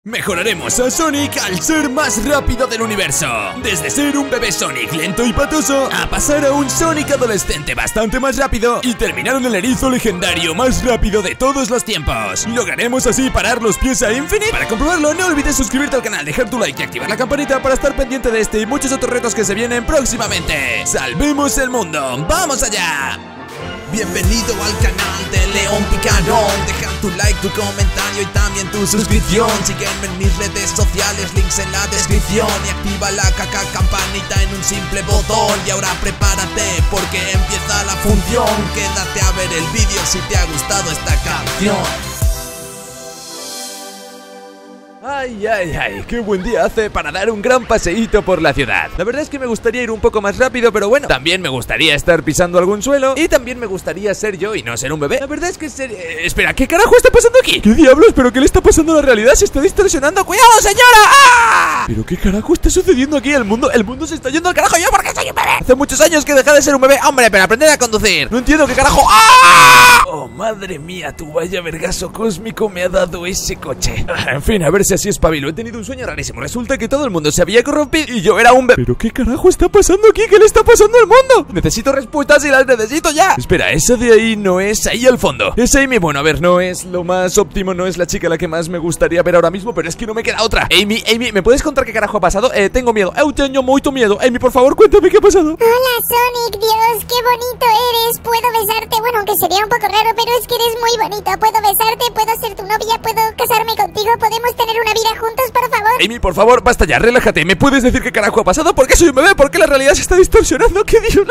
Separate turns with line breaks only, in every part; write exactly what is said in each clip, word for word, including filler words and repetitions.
Mejoraremos a Sonic al ser más rápido del universo. Desde ser un bebé Sonic lento y patoso a pasar a un Sonic adolescente bastante más rápido y terminar en el erizo legendario más rápido de todos los tiempos. Lograremos así parar los pies a Infinite. Para comprobarlo, no olvides suscribirte al canal, dejar tu like y activar la campanita para estar pendiente de este y muchos otros retos que se vienen próximamente. ¡Salvemos el mundo! ¡Vamos allá!
Bienvenido al canal de León Picarón. Deja tu like, tu comentario y también tu suscripción. Sígueme en mis redes sociales, links en la descripción. Y activa la caca campanita en un simple botón. Y ahora prepárate porque empieza la función. Quédate a ver el vídeo si te ha gustado esta canción.
Ay, ay, ay, qué buen día hace para dar un gran paseíto por la ciudad. La verdad es que me gustaría ir un poco más rápido, pero bueno, también me gustaría estar pisando algún suelo. Y también me gustaría ser yo y no ser un bebé. La verdad es que ser... Eh, espera, ¿qué carajo está pasando aquí? ¿Qué diablos? ¿Pero qué le está pasando a la realidad? Se está distorsionando. ¡Cuidado, señora! ¡Ah! ¿Pero qué carajo está sucediendo aquí? El mundo, el mundo se está yendo al carajo. ¿Yo por qué soy un bebé? Hace muchos años que dejé de ser un bebé. Hombre, pero aprender a conducir. No entiendo qué carajo. ¡Ah! Oh, madre mía, tu vaya vergazo cósmico me ha dado ese coche. En fin, a ver si así espabilo. He tenido un sueño rarísimo. Resulta que todo el mundo se había corrompido y yo era un bebé. ¿Pero qué carajo está pasando aquí? ¿Qué le está pasando al mundo? Necesito respuestas y las necesito ya. Espera, esa de ahí no es ahí al fondo. Es Amy. Bueno, a ver, no es lo más óptimo. No es la chica a la que más me gustaría ver ahora mismo, pero es que no me queda otra. Amy, Amy, ¿me puedes contar qué carajo ha pasado? Eh, tengo miedo. Eh, tengo mucho miedo. Amy, por favor, cuéntame qué ha pasado.
Hola, Sonic. Dios, qué bonito eres. Puedo besarte. Bueno, aunque sería un poco raro, pero es que eres muy bonito. Puedo besarte, puedo ser tu novia, puedo casarme contigo. Podemos tener una vida juntos, por favor.
Amy, por favor, basta ya, relájate. ¿Me puedes decir qué carajo ha pasado? ¿Por qué soy un bebé? ¿Por qué la realidad se está distorsionando? ¿Qué Dios?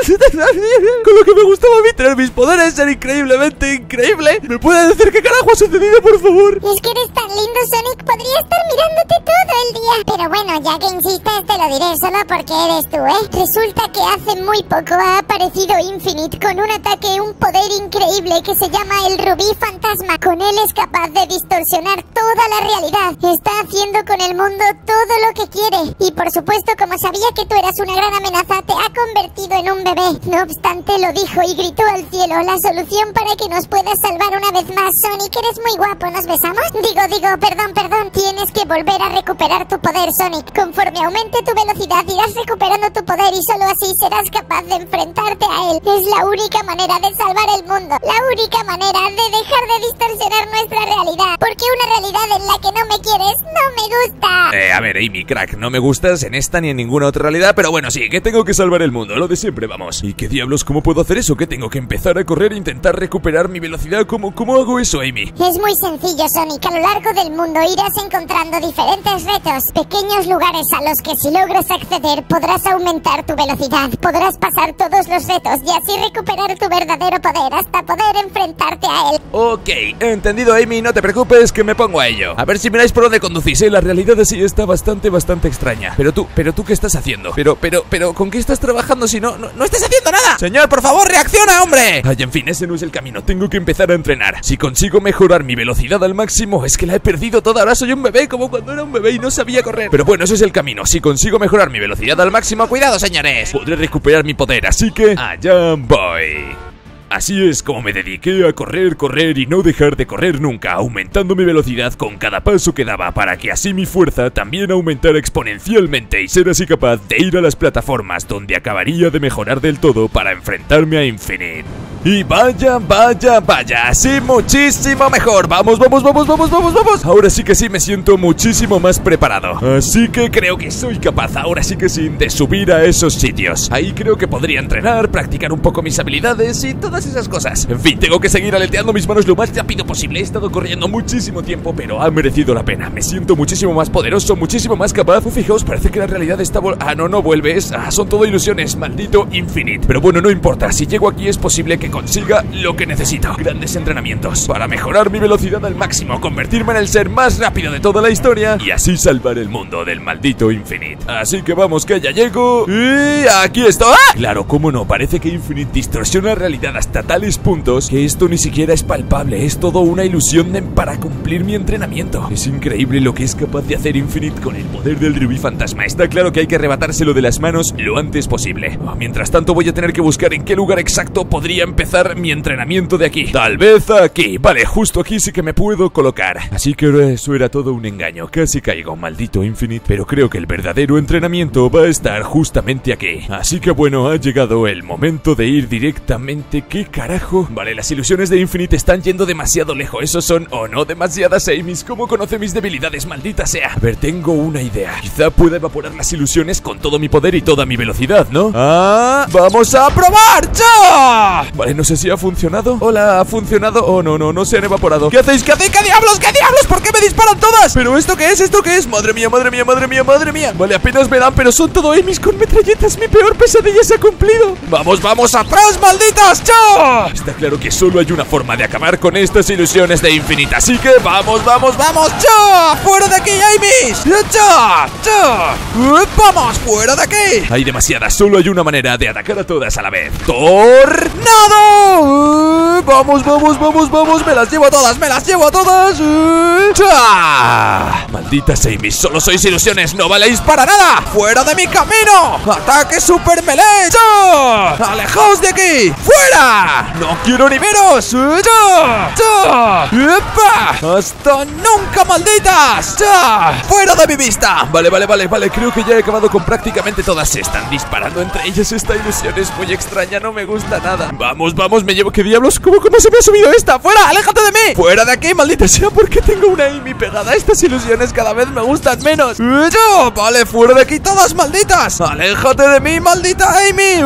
Con lo que me gustaba a mí tener mis poderes, ser increíblemente increíble. ¿Me puedes decir qué carajo ha sucedido, por favor?
Es que eres tan lindo, Sonic. Podría estar mirándote todo el día. Pero bueno, ya que insistes, te lo diré solo porque eres tú, ¿eh? Resulta que hace muy poco ha aparecido Infinite con un ataque, un poder increíble que se llama el Rubí Fantasma. Con él es capaz de distorsionar toda la realidad. Está haciendo con el mundo todo lo que quiere. Y por supuesto, como sabía que tú eras una gran amenaza, te ha convertido en un bebé. No obstante, lo dijo y gritó al cielo la solución para que nos puedas salvar una vez más. Sonic, eres muy guapo, ¿nos besamos? Digo, digo, perdón, perdón. Tienes que volver a recuperar tu poder, Sonic. Conforme aumente tu velocidad, irás recuperando tu poder y solo así serás capaz de enfrentarte a él. Es la única manera de salvar el mundo. La única manera de dejar de distorsionar nuestra realidad. Porque una realidad en la que no me quieres, no me gusta.
Eh, a ver, Amy, crack, no me gustas en esta ni en ninguna otra realidad, pero bueno, sí, que tengo que salvar el mundo, lo de siempre, vamos. ¿Y qué diablos, cómo puedo hacer eso? ¿Que tengo que empezar a correr e intentar recuperar mi velocidad? ¿Cómo, cómo hago eso, Amy?
Es muy sencillo, Sonic. A lo largo del mundo irás encontrando diferentes retos, pequeños lugares a los que si logras acceder podrás aumentar tu velocidad, podrás pasar todos los retos y así recuperar tu verdadero poder hasta poder enfrentarte a él.
Ok, entendido, Amy, no te preocupes que me pongo a ello. A ver si miráis por dónde conducís, ¿eh? La realidad así está bastante, bastante extraña. Pero tú, pero tú, ¿qué estás haciendo? Pero, pero, pero, ¿con qué estás trabajando si no, no, no estás haciendo nada? Señor, por favor, reacciona, hombre. Ay, en fin, ese no es el camino, tengo que empezar a entrenar. Si consigo mejorar mi velocidad al máximo, es que la he perdido toda, ahora soy un bebé como cuando era un bebé y no sabía correr. Pero bueno, ese es el camino, si consigo mejorar mi velocidad al máximo, cuidado, señores, podré recuperar mi poder, así que allá voy. Así es como me dediqué a correr, correr y no dejar de correr nunca, aumentando mi velocidad con cada paso que daba para que así mi fuerza también aumentara exponencialmente y ser así capaz de ir a las plataformas donde acabaría de mejorar del todo para enfrentarme a Infinite. Y vaya, vaya, vaya, así muchísimo mejor. Vamos, vamos, vamos, vamos, vamos, vamos. Ahora sí que sí me siento muchísimo más preparado. Así que creo que soy capaz, ahora sí que sí, de subir a esos sitios. Ahí creo que podría entrenar, practicar un poco mis habilidades y todas esas cosas. En fin, tengo que seguir aleteando mis manos lo más rápido posible. He estado corriendo muchísimo tiempo, pero ha merecido la pena. Me siento muchísimo más poderoso, muchísimo más capaz. Uh, fijaos, parece que la realidad está vol... Ah, no, no vuelves. Ah, son todo ilusiones, maldito Infinite. Pero bueno, no importa, si llego aquí es posible que consiga lo que necesito. Grandes entrenamientos para mejorar mi velocidad al máximo, convertirme en el ser más rápido de toda la historia y así salvar el mundo del maldito Infinite. Así que vamos, que ya llego. Y aquí estoy. ¡Ah! Claro, cómo no, parece que Infinite distorsiona la realidad hasta tales puntos que esto ni siquiera es palpable, es todo una ilusión de, para cumplir mi entrenamiento. Es increíble lo que es capaz de hacer Infinite con el poder del Rubí Fantasma. Está claro que hay que arrebatárselo de las manos lo antes posible. Oh, mientras tanto voy a tener que buscar en qué lugar exacto podría empezar empezar mi entrenamiento de aquí. Tal vez aquí. Vale, justo aquí sí que me puedo colocar. Así que eso era todo un engaño. Casi caigo, maldito Infinite. Pero creo que el verdadero entrenamiento va a estar justamente aquí. Así que bueno, ha llegado el momento de ir directamente. ¿Qué carajo? Vale, las ilusiones de Infinite están yendo demasiado lejos. Esos son, o no, demasiadas Amy's. ¿Cómo conoce mis debilidades, maldita sea? A ver, tengo una idea. Quizá pueda evaporar las ilusiones con todo mi poder y toda mi velocidad, ¿no? ¡Ah! ¡Vamos a probar! ¡Ya! Vale, no sé si ha funcionado. Hola, ¿ha funcionado? Oh, no, no, no se han evaporado. ¿Qué hacéis? ¿Qué hacéis? ¿Qué diablos? ¿Qué diablos? ¿Por qué me disparan todas? ¿Pero esto qué es? ¿Esto qué es? Madre mía, madre mía, madre mía, madre mía. Vale, apenas me dan, pero son todo Amy's con metralletas. Mi peor pesadilla se ha cumplido. ¡Vamos, vamos atrás, malditas! ¡Ya! Está claro que solo hay una forma de acabar con estas ilusiones de Infinite. Así que vamos, vamos, vamos. ¡Ya! ¡Fuera de aquí, Amy's! ¡Ya! ¡Ya! ¡Vamos, fuera de aquí! Hay demasiadas, solo hay una manera de atacar a todas a la vez. ¡Tornado! Vamos, vamos, vamos, vamos. Me las llevo a todas, me las llevo a todas. ¡Ya! Malditas Amy's, solo sois ilusiones, no valéis para nada. ¡Fuera de mi camino! ¡Ataque super melee! ¡Ya! ¡Alejaos de aquí! ¡Fuera! ¡No quiero ni veros! ¡Ya! ¡Ya! ¡Epa! ¡Hasta nunca, malditas! ¡Ya! ¡Fuera de mi vista! Vale, vale, vale, vale. Creo que ya he acabado con prácticamente todas. Se están disparando entre ellas. Esta ilusión es muy extraña, no me gusta nada. Vamos, vamos, me llevo. ¿Qué diablos? ¿Cómo, cómo se me ha subido esta? ¡Fuera! ¡Aléjate de mí! ¡Fuera de aquí, maldita sea! ¿Por qué tengo una Amy pegada? Estas ilusiones cada vez me gustan menos. ¡Ya! Vale, fuera de aquí todas, malditas. ¡Aléjate de mí, maldita Amy!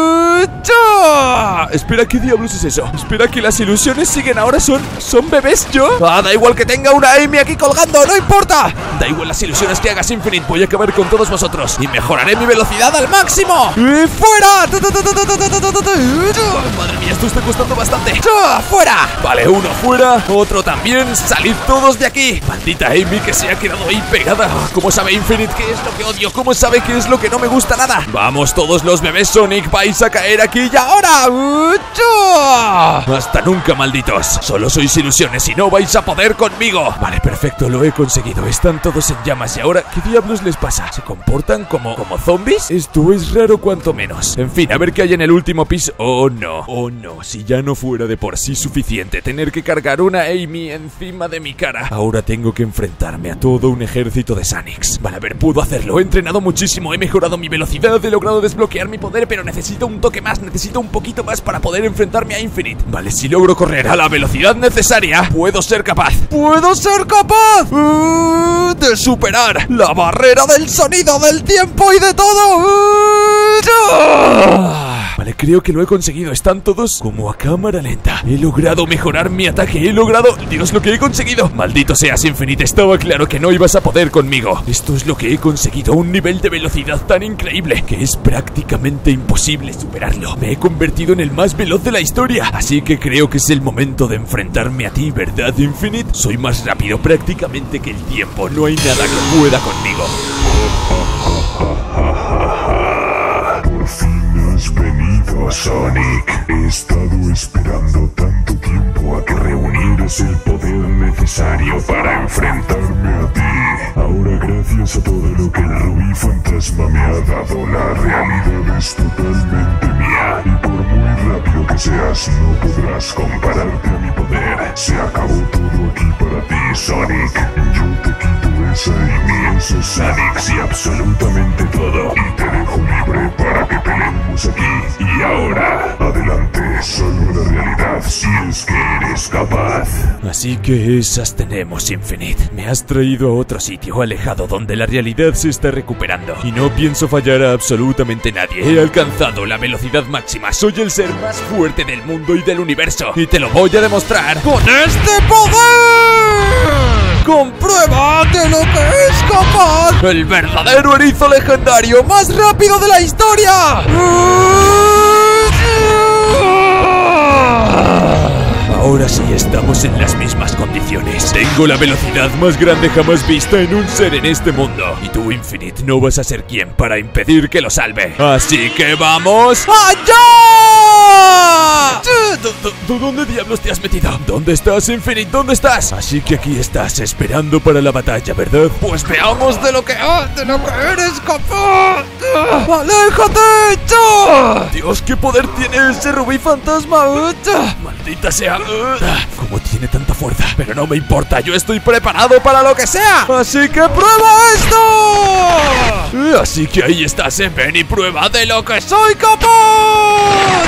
¡Ya! Espera, ¿qué diablos es eso? Espera, que las ilusiones siguen ahora. ¿Son, son bebés yo? Ah, da igual que tenga una Amy aquí colgando, no importa. Da igual las ilusiones que hagas, Infinite. Voy a acabar con todos vosotros y mejoraré mi velocidad al máximo. ¡Y fuera! Madre mía, esto está costando bastante. ¡Ya! ¡Fuera! Vale, uno fuera, otro también. ¡Salid todos de aquí! Maldita Amy que se ha quedado ahí pegada. ¿Cómo sabe Infinite qué es lo que odio? ¿Cómo sabe qué es lo que no me gusta nada? Vamos todos los bebés Sonic, vais a caer aquí y ahora. ¡Ya! Hasta nunca, malditos. Solo sois ilusiones y no vais a poder conmigo. Vale, perfecto, lo he conseguido. Están todos en llamas y ahora, ¿qué diablos les pasa? ¿Se comportan como, como zombies? Esto es raro cuanto menos. En fin, a ver qué hay en el último piso. Oh no, oh no, si ya no fuera de por sí suficiente tener que cargar una Amy encima de mi cara, ahora tengo que enfrentarme a todo un ejército de Sonics. Vale, a ver, puedo hacerlo. He entrenado muchísimo, he mejorado mi velocidad, he logrado desbloquear mi poder, pero necesito un toque más, necesito un poquito más para poder enfrentarme a Infinite. Vale, si logro correr a la velocidad necesaria, puedo ser capaz. ¡Puedo ser capaz! Uh, de superar la barrera del sonido, del tiempo y de todo. Uh, uh. Vale, creo que lo he conseguido. Están todos como a cámara lenta. He logrado mejorar mi ataque. He logrado... Dios, lo que he conseguido. Maldito seas, Infinite. Estaba claro que no ibas a poder conmigo. Esto es lo que he conseguido. Un nivel de velocidad tan increíble que es prácticamente imposible superarlo. Me he convertido en el más veloz de la historia. Así que creo que es el momento de enfrentarme a ti, ¿verdad, Infinite? Soy más rápido prácticamente que el tiempo. No hay nada que pueda conmigo.
Por fin has venido, Sonic. He estado esperando tanto tiempo a que reunieras el poder necesario para enfrentarme a ti. Ahora, gracias a todo lo que el Rubí Fantasma me ha dado, la realidad es totalmente mía. Y por muy rápido que seas, no podrás compararte a mi poder. Se acabó todo aquí para ti, Sonic. Yo te quito esa Amy, esos Sonics y absolutamente todo. Y te dejo libre para que peleemos aquí y ahora. Adelante, solo la realidad, si es que eres capaz.
Así que esas tenemos, Infinite. Me has traído a otro sitio alejado donde la realidad se está recuperando. Y no pienso fallar a absolutamente nadie. He alcanzado la velocidad máxima. Soy el ser más fuerte del mundo y del universo. Y te lo voy a demostrar con este poder. ¡Comprueba de lo que es capaz! ¡El verdadero erizo legendario más rápido de la historia! Ahora sí estamos en las mismas condiciones. Tengo la velocidad más grande jamás vista en un ser en este mundo. Y tú, Infinite, no vas a ser quien para impedir que lo salve. Así que vamos allá. ¿Dónde diablos te has metido? ¿Dónde estás, Infinite? ¿Dónde estás? Así que aquí estás, esperando para la batalla, ¿verdad? Pues veamos de lo que, de lo que eres capaz. ¡Aléjate! Dios, ¿qué poder tiene ese rubí fantasma? Maldita sea. ¿Cómo tiene tanta fuerza? Pero no me importa, yo estoy preparado para lo que sea. Así que prueba esto. Así que ahí estás, ¿eh? Ven y prueba de lo que soy capaz.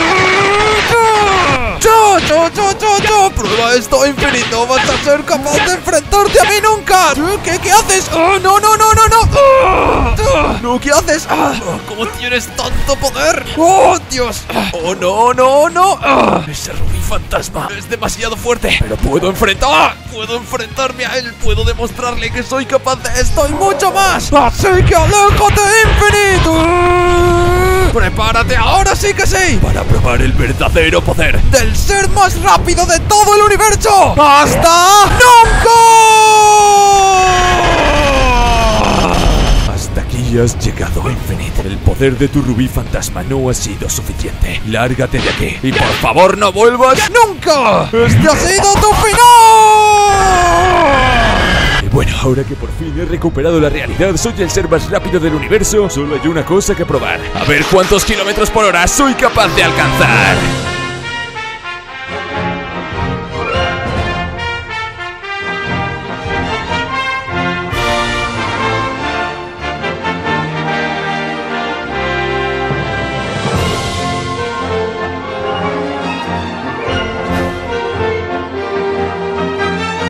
¡Yo, yo, yo, yo, yo! ¡Prueba esto, Infinite! ¡No vas a ser capaz de enfrentarte a mí nunca! ¿Qué, qué haces? ¡Oh, no, no, no, no, no! ¡Oh! ¡No, qué haces! Oh, ¿cómo tienes tanto poder? ¡Oh, Dios! ¡Oh, no, no, no! Oh, ese rubí fantasma es demasiado fuerte. Pero puedo enfrentar... ¡Puedo enfrentarme a él! ¡Puedo demostrarle que soy capaz de esto y mucho más! ¡Así que aléjate, Infinite! Oh, ¡prepárate ahora sí que sí! Para probar el verdadero poder del ser más rápido de todo el universo. ¡Hasta nunca! Hasta aquí has llegado, Infinite. El poder de tu rubí fantasma no ha sido suficiente. Lárgate de aquí y por favor no vuelvas nunca. ¡Este ha sido tu final! Bueno, ahora que por fin he recuperado la realidad, soy el ser más rápido del universo, solo hay una cosa que probar. A ver cuántos kilómetros por hora soy capaz de alcanzar.